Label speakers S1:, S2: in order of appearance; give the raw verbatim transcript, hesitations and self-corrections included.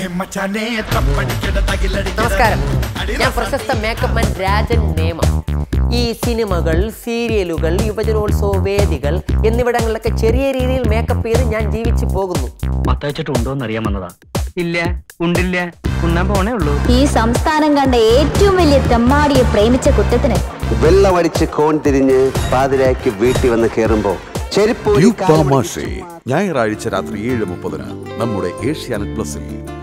S1: നമസ്കാരം, ഞാൻ പ്രശസ്ത മേക്കപ്പ് മാൻ രാജൻ നേമ. ഈ സിനിമകൾ, സീരിയലുകൾ, യുവജനോത്സവ വേദികൾ എന്നിവിടങ്ങളിലൊക്കെ ചെറിയ രീതിയിൽ മേക്കപ്പ് ചെയ്ത് ഞാൻ ജീവിച്ചു പോകുന്നു.
S2: മത്തയച്ചിട്ടുണ്ടോന്ന് അറിയാൻ വന്നതാ. ഇല്ല, ഉണ്ടില്ല, ഉണ്ണാൻ പോണേ ഉള്ളൂ.
S3: ഈ സംസ്ഥാനം കണ്ട ഏറ്റവും വലിയ തെമ്മാടിയെ പ്രേമിച്ച കുറ്റത്തിന്
S4: വെള്ളമടിച്ച് കോൺ തിരിഞ്ഞ് പാതിരായ്ക്ക് വീട്ടിൽ വന്ന് കയറുമ്പോ
S5: ഞായറാഴ്ച രാത്രി ഏഴ് മുപ്പതിന് നമ്മുടെ ഏഷ്യാനെറ്റ് പ്ലസിൽ.